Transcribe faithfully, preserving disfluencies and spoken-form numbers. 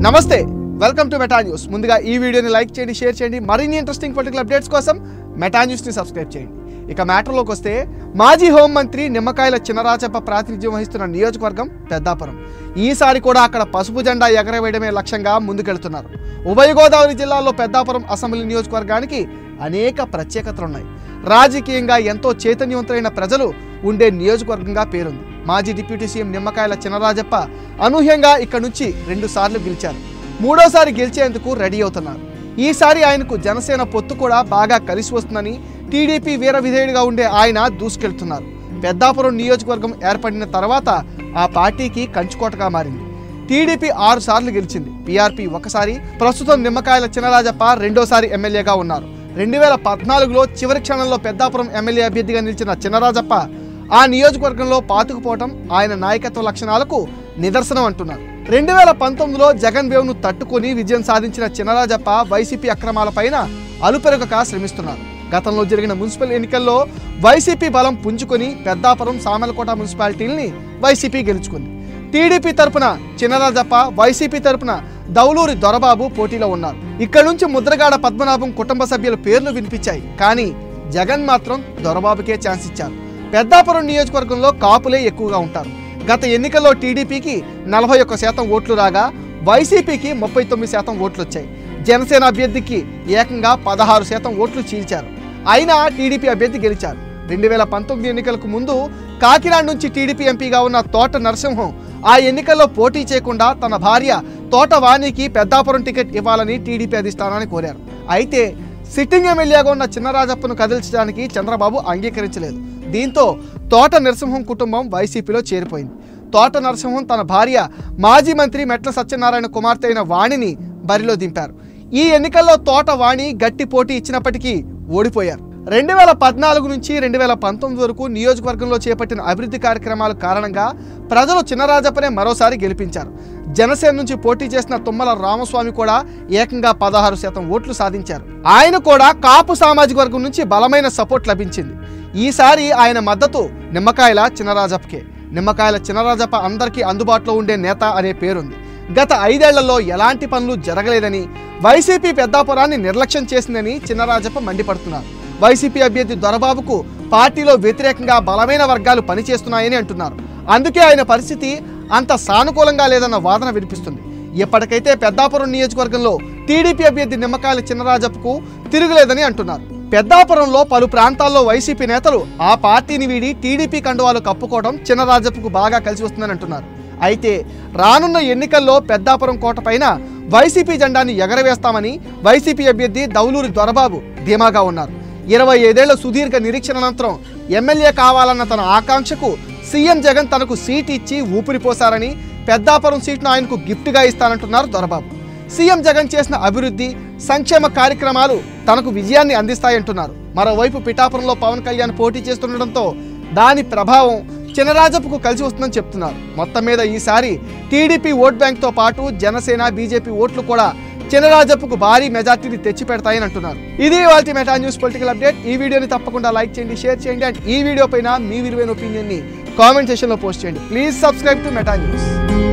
నమస్తే, welcome to Meta news. ముందుగా ఈ వీడియోని లైక్ చేయండి, షేర్ చేయండి. మరిన్ని ఇంట్రెస్టింగ్ పొలిటికల్ అప్డేట్స్ కోసం మెటా న్యూస్ని సబ్స్క్రైబ్ చేయండి. ఇక మ్యాటర్లోకి వస్తే, మాజీ హోంమంత్రి నిమ్మకాయల చినరాజప్ప ప్రాతినిధ్యం వహిస్తున్న నియోజకవర్గం పెద్దాపురం. ఈసారి కూడా అక్కడ పసుపు జెండా ఎగరవేయడమే లక్ష్యంగా ముందుకెళ్తున్నారు. ఉభయ గోదావరి జిల్లాలో పెద్దాపురం అసెంబ్లీ నియోజకవర్గానికి అనేక ప్రత్యేకతలున్నాయి. రాజకీయంగా ఎంతో చైతన్యవంతులైన ప్రజలు ఉండే నియోజకవర్గంగా పేరుంది. మాజీ డిప్యూటీ సీఎం నిమ్మకాయల చినరాజప్ప అనూహ్యంగా ఇక్కడ నుంచి రెండు సార్లు గెలిచారు. మూడోసారి గెలిచేందుకు రెడీ అవుతున్నారు. ఈసారి ఆయనకు జనసేన పొత్తు కూడా బాగా కలిసి వస్తుందని టీడీపీ వీర విధేయుడిగా ఉండే ఆయన దూసుకెళ్తున్నారు. పెద్దాపురం నియోజకవర్గం ఏర్పడిన తర్వాత ఆ పార్టీకి కంచుకోటగా మారింది. టీడీపీ ఆరు సార్లు గెలిచింది, పీఆర్పీ ఒకసారి. ప్రస్తుతం నిమ్మకాయల చినరాజప్ప రెండోసారి ఎమ్మెల్యేగా ఉన్నారు. రెండు వేల పద్నాలుగులో చివరి క్షణంలో పెద్దాపురం ఎమ్మెల్యే అభ్యర్థిగా నిలిచిన చినరాజప్ప ఆ నియోజకవర్గంలో పాతుకుపోవటం ఆయన నాయకత్వ లక్షణాలకు నిదర్శనం అంటున్నారు. రెండు వేల పంతొమ్మిదిలో జగన్ వేవ్ను తట్టుకొని విజయం సాధించిన చినరాజప్ప వైసీపీ అక్రమాలపైన అలుపెరగక శ్రమిస్తున్నారు. గతంలో జరిగిన మున్సిపల్ ఎన్నికల్లో వైసీపీ బలం పుంజుకొని పెద్దాపురం, సామలకోట మున్సిపాలిటీల్ని వైసీపీ గెలుచుకుంది. టీడీపీ తరపున చినరాజప్ప, వైసీపీ తరపున దౌలూరి దొరబాబు పోటీలో ఉన్నారు. ఇక్కడ నుంచి ముద్రగాడ పద్మనాభం కుటుంబ సభ్యుల పేర్లు వినిపించాయి. కానీ జగన్ మాత్రం దొరబాబుకే ఛాన్స్ ఇచ్చారు. పెద్దాపురం నియోజకవర్గంలో కాపులే ఎక్కువగా ఉంటారు. గత ఎన్నికల్లో టీడీపీకి నలభై ఒక్క శాతం ఓట్లు రాగా వైసీపీకి ముప్పై తొమ్మిది శాతం ఓట్లు వచ్చాయి. జనసేన అభ్యర్థికి ఏకంగా పదహారు శాతం ఓట్లు చీల్చారు. అయినా టీడీపీ అభ్యర్థి గెలిచారు. రెండు వేల పంతొమ్మిది ఎన్నికలకు ముందు కాకినాడ నుంచి టీడీపీ ఎంపీగా ఉన్న తోట నరసింహం ఆ ఎన్నికల్లో పోటీ చేయకుండా తన భార్య తోట వాణికి పెద్దాపురం టికెట్ ఇవ్వాలని టీడీపీ అధిష్టానాన్ని కోరారు. అయితే సిట్టింగ్ ఎమ్మెల్యేగా ఉన్న చినరాజప్పను కదిలించడానికి చంద్రబాబు అంగీకరించలేదు. దీంతో తోట నరసింహం కుటుంబం వైసీపీలో చేరిపోయింది. తోట నరసింహం తన భార్య మాజీ మంత్రి మెట్ల సత్యనారాయణ కుమార్తె అయిన వాణిని బరిలో దింపారు. ఈ ఎన్నికల్లో తోట వాణి గట్టి పోటీ ఇచ్చినప్పటికీ ఓడిపోయారు. రెండు వేల పద్నాలుగు నుంచి రెండు వేల పంతొమ్మిది వరకు నియోజకవర్గంలో చేపట్టిన అభివృద్ధి కార్యక్రమాల కారణంగా ప్రజలు చినరాజప్పనే మరోసారి గెలిపించారు. జనసేన నుంచి పోటీ చేసిన తుమ్మల రామస్వామి కూడా ఏకంగా పదహారు శాతం ఓట్లు సాధించారు. ఆయన కూడా కాపు సామాజిక వర్గం నుంచి బలమైన సపోర్ట్ లభించింది. ఈసారి ఆయన మద్దతు నిమ్మకాయల చినరాజప్పకే. నిమ్మకాయల చినరాజప్ప అందరికీ అందుబాటులో ఉండే నేత అనే పేరుంది. గత ఐదేళ్లలో ఎలాంటి పనులు జరగలేదని, వైసీపీ పెద్దాపురాన్ని నిర్లక్ష్యం చేసిందని చినరాజప్ప మండిపడుతున్నారు. వైసీపీ అభ్యర్థి దొరబాబుకు పార్టీలో వ్యతిరేకంగా బలమైన వర్గాలు పనిచేస్తున్నాయని అంటున్నారు. అందుకే ఆయన పరిస్థితి అంత సానుకూలంగా లేదన్న వాదన వినిపిస్తుంది. ఇప్పటికైతే పెద్దాపురం నియోజకవర్గంలో టీడీపీ అభ్యర్థి నిమ్మకాయల చినరాజప్పకు తిరుగులేదని అంటున్నారు. పెద్దాపురంలో పలు ప్రాంతాల్లో వైసీపీ నేతలు ఆ పార్టీని వీడి టీడీపీ కండువాలు కప్పుకోవడం చినరాజప్పకు బాగా కలిసి వస్తుందని అంటున్నారు. అయితే రానున్న ఎన్నికల్లో పెద్దాపురం కోట పైన వైసీపీ జెండాని ఎగరవేస్తామని వైసీపీ అభ్యర్థి దౌలూరి దొరబాబు ధీమాగా ఉన్నారు. ఇరవై ఐదేళ్ల సుదీర్ఘ నిరీక్షణ అనంతరం ఎమ్మెల్యే కావాలన్న తన ఆకాంక్షకు సీఎం జగన్ తనకు సీట్ ఇచ్చి ఊపిరిపోశారని, పెద్దాపురం సీట్ను ఆయనకు గిఫ్ట్గా ఇస్తానంటున్నారు దొరబాబు. సీఎం జగన్ చేసిన అభివృద్ధి, సంక్షేమ కార్యక్రమాలు తనకు విజయాన్ని అందిస్తాయంటున్నారు. మరోవైపు పిఠాపురంలో పవన్ కళ్యాణ్ పోటీ చేస్తుండటంతో దాని ప్రభావం చినరాజప్పకు కలిసి వస్తుందని చెప్తున్నారు. మొత్తం మీద ఈసారి టీడీపీ ఓట్ బ్యాంక్తో పాటు జనసేన, బీజేపీ ఓట్లు కూడా చినరాజప్పకు భారీ మెజార్టీని తెచ్చిపెడతాయని అంటున్నారు. ఇది ఇవాల్టి మెటా న్యూస్ పొలిటికల్ అప్డేట్. ఈ వీడియోని తప్పకుండా లైక్ చేయండి, షేర్ చేయండి. అండ్ ఈ వీడియో పైన మీ విలువైన ఒపీనియన్ని కామెంట్ సెక్షన్లో పోస్ట్ చేయండి. Please subscribe to Meta news.